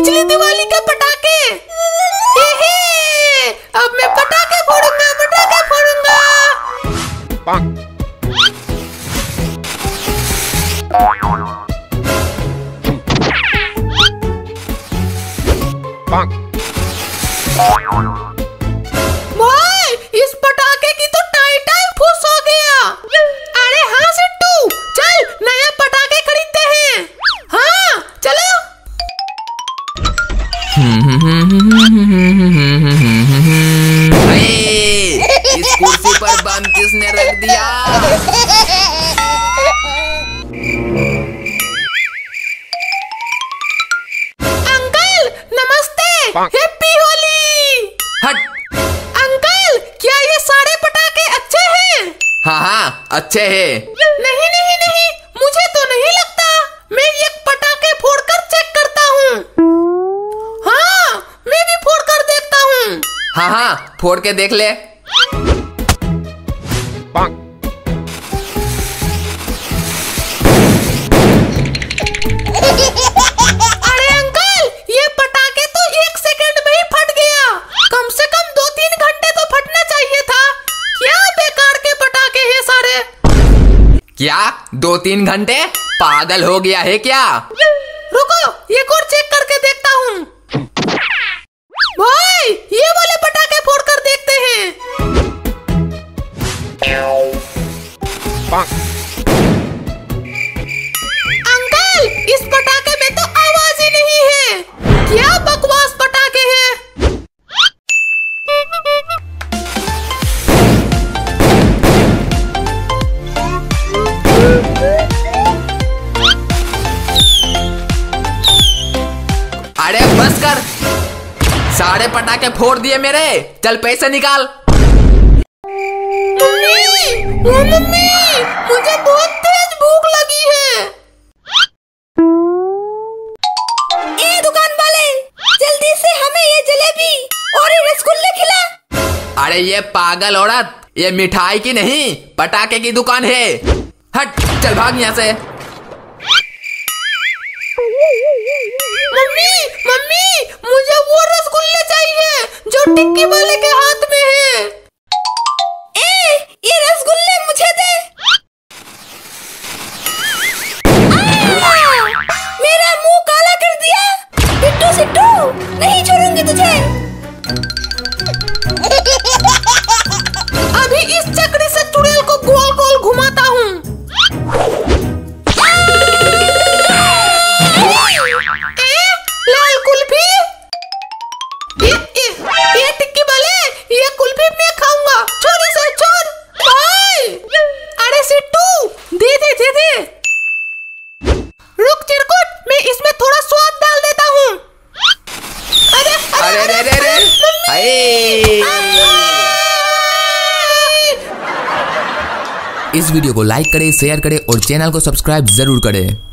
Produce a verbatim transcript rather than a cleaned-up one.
पिछली दिवाली के पटाखे। ये अब मैं पटाखे फोड़ूंगा, पटाखे फोड़ूंगा। भाई इस पटाखे की तो टाइट टाइट फुस हो गया। अरे हाँ सिट्टू, चल नया पटाखे खरीदते हैं। हाँ चलो। इस कुर्सी पर बम किसने रख दिया? अंकल नमस्ते, हैप्पी होली। हट। अंकल क्या ये सारे पटाखे अच्छे हैं? हाँ हाँ अच्छे हैं। नहीं नहीं नहीं, मुझे तो नहीं लगता। मैं ये पटाखे फोड़कर चेक करता हूँ। हाँ मैं भी फोड़कर देखता हूँ। हाँ हाँ फोड़ के देख ले। अरे अंकल ये पटाखे तो एक सेकंड में ही फट गया। कम से कम दो तीन घंटे तो फटना चाहिए था। क्या बेकार के पटाखे हैं सारे। क्या दो तीन घंटे? पागल हो गया है क्या? रुको एक और चेक करके देखता हूँ। भाई ये वाले पटाखे फोड़कर देखते हैं। अंकल इस पटाखे में तो आवाज ही नहीं है। क्या बकवास पटाखे हैं। अरे बस कर, सारे पटाखे फोड़ दिए मेरे। चल पैसे निकाल। मम्मी, ओ मम्मी, मुझे बहुत तेज भूख लगी है। ए दुकान वाले, जल्दी से हमें ये जलेबी और ये रसगुल्ले खिला। अरे ये पागल औरत, ये मिठाई की नहीं पटाखे की दुकान है। हट, चल भाग यहाँ से। मम्मी मम्मी मुझे वो रसगुल्ले चाहिए जो टिक्की वाले के हाथ में है। ए ये रसगुल्ले मुझे दे। मेरा मुंह काला कर दिया। सिट्टू सिट्टू नहीं छोड़ूंगी तुझे। अभी इस चक्री से चुड़ैल को गोल गोल घुमाता हूँ। लाल कुल्फी, ये, ये, ये टिक्की वाले, ये कुल्फी मैं खाऊंगा। छोड़ इसे, छोड़। भाई, अरे सिट्टू दे दे दे दे। रुक चिरकुट, मैं इसमें थोड़ा स्वाद डाल देता हूँ। अरे अरे अरे अरे अरे इस वीडियो को लाइक करें, शेयर करें और चैनल को सब्सक्राइब जरूर करें।